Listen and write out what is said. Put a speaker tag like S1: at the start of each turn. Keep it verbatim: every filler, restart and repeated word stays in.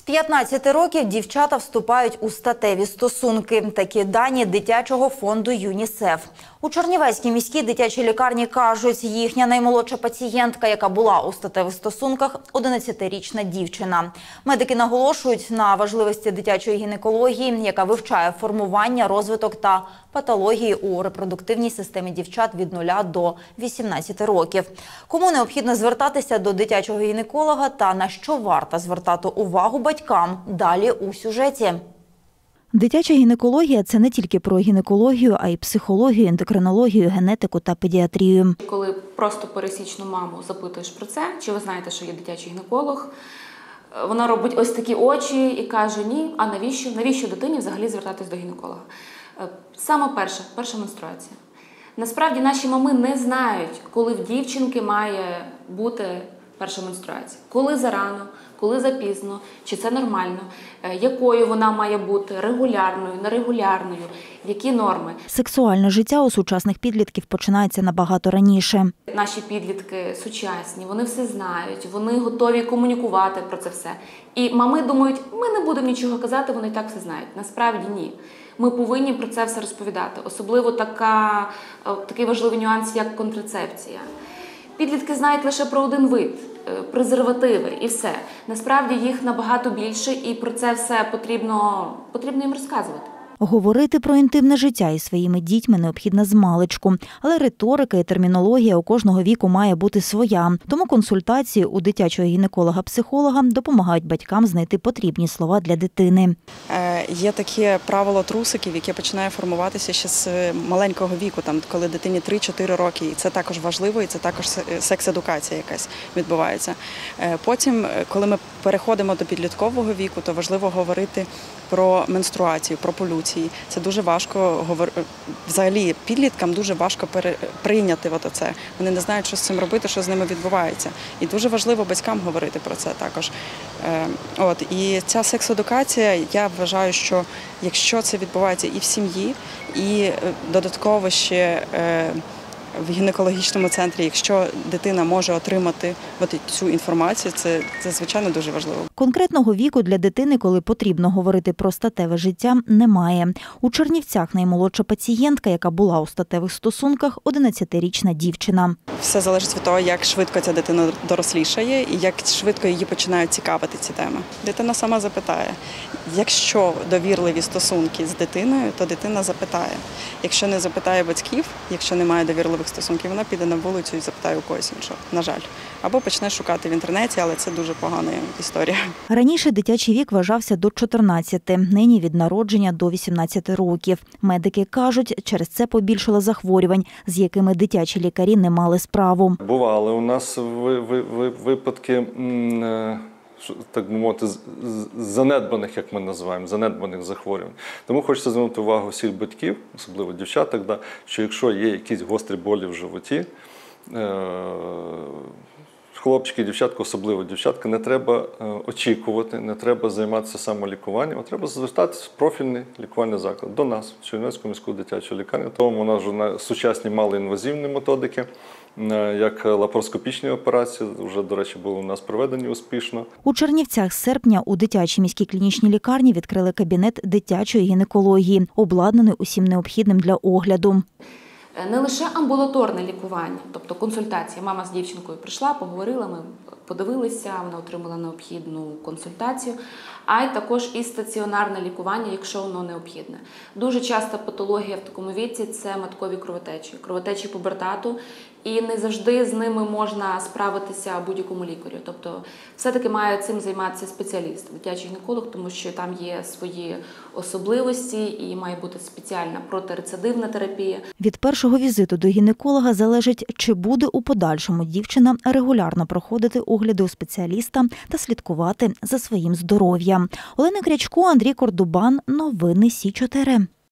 S1: п'ятнадцяти років дівчата вступають у статеві стосунки. Такі дані дитячого фонду ЮНІСЕФ. У Чернівецькій міській дитячій лікарні кажуть, їхня наймолодша пацієнтка, яка була у статевих стосунках, одинадцятирічна дівчина. Медики наголошують на важливості дитячої гінекології, яка вивчає формування, розвиток та патології у репродуктивній системі дівчат від нуля до вісімнадцяти років. Кому необхідно звертатися до дитячого гінеколога та на що варто звертати увагу батькам – далі у сюжеті.
S2: Дитяча гінекологія – це не тільки про гінекологію, а й психологію, ендокринологію, генетику та педіатрію.
S3: Коли просто пересічну маму запитуєш про це, чи ви знаєте, що є дитячий гінеколог, вона робить ось такі очі і каже, ні, а навіщо? Навіщо дитині взагалі звертатись до гінеколога? Саме перше, перша менструація. Насправді наші мами не знають, коли в дівчинки має бути перша менструація. Коли зарано, коли запізно, чи це нормально, якою вона має бути, регулярною, нерегулярною, які норми.
S2: Сексуальне життя у сучасних підлітків починається набагато раніше.
S3: Наші підлітки сучасні, вони все знають, вони готові комунікувати про це все. І мами думають, ми не будемо нічого казати, вони і так все знають. Насправді ні. Ми повинні про це все розповідати. Особливо така, такий важливий нюанс, як контрацепція. Підлітки знають лише про один вид – презервативи і все. Насправді їх набагато більше і про це все потрібно, потрібно їм розказувати.
S2: Говорити про інтимне життя із своїми дітьми необхідно змалечку. Але риторика і термінологія у кожного віку має бути своя. Тому консультації у дитячого гінеколога-психолога допомагають батькам знайти потрібні слова для дитини.
S4: Є таке правило трусиків, яке починає формуватися ще з маленького віку, там, коли дитині три-чотири роки. І це також важливо, і це також секс-едукація якась відбувається. Потім, коли ми переходимо до підліткового віку, то важливо говорити про менструацію, про полюції. Це дуже важко говорити. Взагалі, підліткам дуже важко прийняти це. Вони не знають, що з цим робити, що з ними відбувається. І дуже важливо батькам говорити про це також. От. І ця секс-едукація, я вважаю, що якщо це відбувається і в сім'ї, і додатково ще в гінекологічному центрі, якщо дитина може отримати от цю інформацію, це, це, звичайно, дуже важливо.
S2: Конкретного віку для дитини, коли потрібно говорити про статеве життя, немає. У Чернівцях наймолодша пацієнтка, яка була у статевих стосунках, одинадцятирічна дівчина.
S4: Все залежить від того, як швидко ця дитина дорослішає і як швидко її починають цікавити ці теми. Дитина сама запитає. Якщо довірливі стосунки з дитиною, то дитина запитає. Якщо не запитає батьків, якщо немає довірливих стосунків, вона піде на вулицю і запитає у когось іншого, на жаль. Або почне шукати в інтернеті, але це дуже погана історія.
S2: Раніше дитячий вік вважався до чотирнадцяти, нині від народження до вісімнадцяти років. Медики кажуть, через це побільшало захворювань, з якими дитячі лікарі не мали справу.
S5: Бували у нас випадки, так би мовити, занедбаних, як ми називаємо, занедбаних захворювань. Тому хочеться звернути увагу всіх батьків, особливо дівчаток, що якщо є якісь гострі болі в животі, хлопчики, дівчатка, особливо дівчатка, не треба очікувати, не треба займатися самолікуванням, а треба звертатися в профільний лікувальний заклад до нас, в Чернівецьку міську дитячу лікарню. Тому у нас вже сучасні малоінвазивні методики, як лапароскопічні операції, вже, до речі, були у нас проведені успішно.
S2: У Чернівцях з серпня у дитячій міській клінічній лікарні відкрили кабінет дитячої гінекології, обладнаний усім необхідним для огляду.
S3: Не лише амбулаторне лікування, тобто консультація. Мама з дівчинкою прийшла, поговорила, ми подивилися, вона отримала необхідну консультацію, а й також і стаціонарне лікування, якщо воно необхідне. Дуже часто патологія в такому віці – це маткові кровотечі, кровотечі пубертату, і не завжди з ними можна справитися будь-якому лікарю. Тобто все-таки має цим займатися спеціаліст, дитячий гінеколог, тому що там є свої особливості і має бути спеціальна протирецидивна терапія.
S2: Від першого візиту до гінеколога залежить, чи буде у подальшому дівчина регулярно проходити огляди у спеціаліста та слідкувати за своїм здоров'ям. Олена Крячко, Андрій Кордубан. Новини Сі чотири.